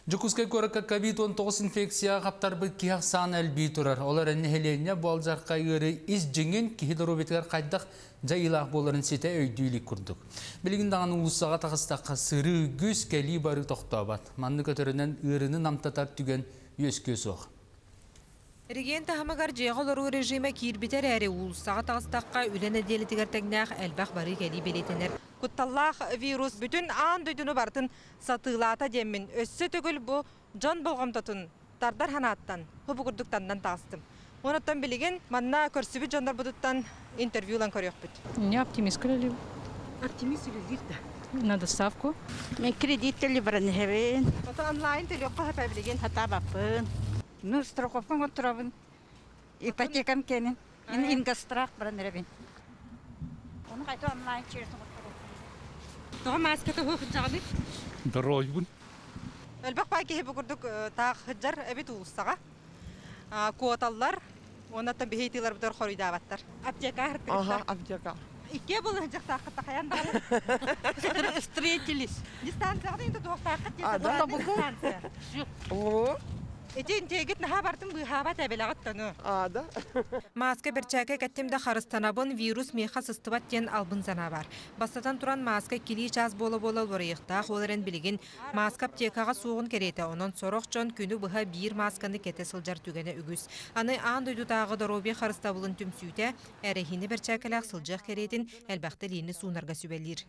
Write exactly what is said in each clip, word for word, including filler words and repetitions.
Жукускай көрөккө ковид он тогуз инфекция каптарбы кияк сан әлбей турар. Олар әннехеленне бұл жарқа үйірі из жеңен кихидоробетігер қайдақ жайылақ боларын сете өйдейлік күрдік. Білігін дағаны ұлысаға тағыстаққа сыры күз кәлі бары тоқтабат. Манны көтірінен үйіріні намтатар түген өске соқ. Реген тахамагар жеғалыру режиме кирбитер әрі ұлысаға тағыстаққа үлен әделі тігертәгнәқ әлбәқ бары кәлі белетенер. Кутталлах вирус бүтін аан дөйдіні бартын сатылата демін. Өссі түгіл бұ жан болғамтатын тардар ханаттан, хұбы күрдіктандан тағыстым. Онаттан білеген, манна көрсібі жандар бұдыттан интервьюлан көрек бүт. Не оптимист көрелі. Оптимист үлізірді. На доставку. Мен кредиттелі бірін хевен. Ота онлайн телеққа хапай білеген. Хата бапын. Ну, страховкан отырабын. Ипотекам кенен. Ингастрах бірін ребен. Оны қайты онлайн чересін отырабын. Тоға маскеті өқін жағады? Дұрой бұн. Әлбәқ бай кейі бүкірдік тақ хыджар әбет ұлыстаға. Куаталар, онаттан бейхейтілер бұдар қорыйда абаттар. Аптека әркірістар. Ага, аптека. Ике бұл жақ тақытта қаяндалы. Встретились. Дистанцияға дейінді тоқтақыт Да, дистанция. О, Эден тегет наха бартын быхаба табелағыттаны. а, да. Маска берчәке кәттемді қарыстанабын вирус меха сыстыбат тен албын зана бар. Бастатан туран маска кили час бола-бола лорыйықтақ оларын білеген маска аптекаға суғын кереті. Онын сороқ жон күні бұға бір масканы кәті сылжар түгені үгіз. Аны аң дөйдутағы дороби қарыстабылын түмсүйті, әрехіні берчәкеләқ сылжақ керетін әлбәқті лейіні суынарға сөбәлер.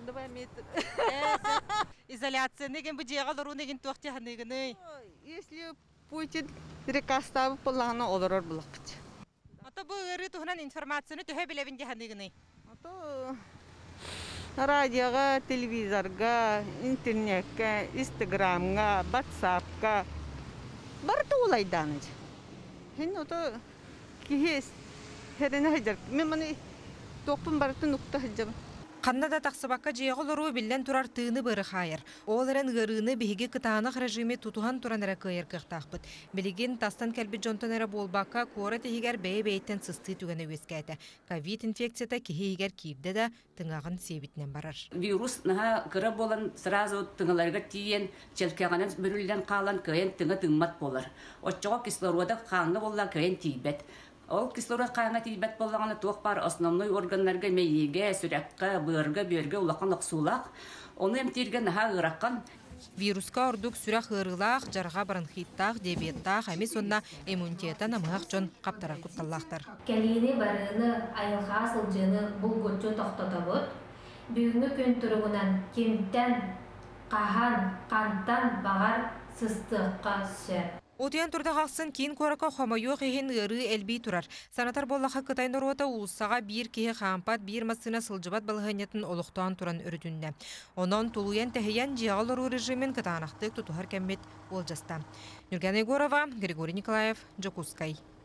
Изоляция неген бұ жеға лору неген тоқты ханегіні. Если Путин рекаставы поланы оларар бұлақыт. Ата бұ өрі тұхынан информацияны түхе білевінде ханегіні. Ата радиоға, телевизорға, интернетке, инстаграмға, ватсапқа барды олайдан. Хен ата кейес херіне хәжар. Мен маны тоқпын барды нұқта хәжар. Қаннада тақсыбаққа жеғылыру білден тұрар тыыны бары қайыр. Оларын ғырыны бейге қытанық режиме тұтуған тұран әрі көйер қықтақпыт. Білеген тастан кәлбі жонтан әрі болбаққа қуары тегер бәй-бәйттен сысты түгені өскәді. Ковид инфекцията кехегер кейбді да тыңағын себітінен барар. Вирус наға қыры болын сразу тыңыларға тиен, челкеғанын бүрілден қалан көйен тыңы тыңмат болар. Отчоға кислорода қаңы болла көйен тейбет. Ол кислород қайыңа тейбет болғаны тоқ бар основной органларға мейеге, сүрәкқа, бұйырға, бүйерге улаққан ұқсулақ. Оны емтерген наға ғыраққан. Вируска ордук сүрәк ғырылақ, жарға бронхиттақ, диабеттақ, әмес онна иммунитетан амығақ жон қаптара құтталлақтар. Кәлейіне барыны айылға сылжыны бұл көтчі тоқтатабыд. Бүйіңі көн тұрығынан кемттен, қахан, қанттан бағар сыстыққа сөр. Отыян турдағақсын кейін көрікі қомайу қиын ғыры әлбей тұрар. Санатар боллақа қытайын ұруыта ұлысаға бір кейі қампат, бір масына сылжыбат балғанетін олықтан тұран үрдінді. Онан тұлуян тәхиян жиғал ұру режимін қытанақтық тұтуғар кәмбет ол жаста. Нұрген Егорова, Григорий Николаев, Жокускай.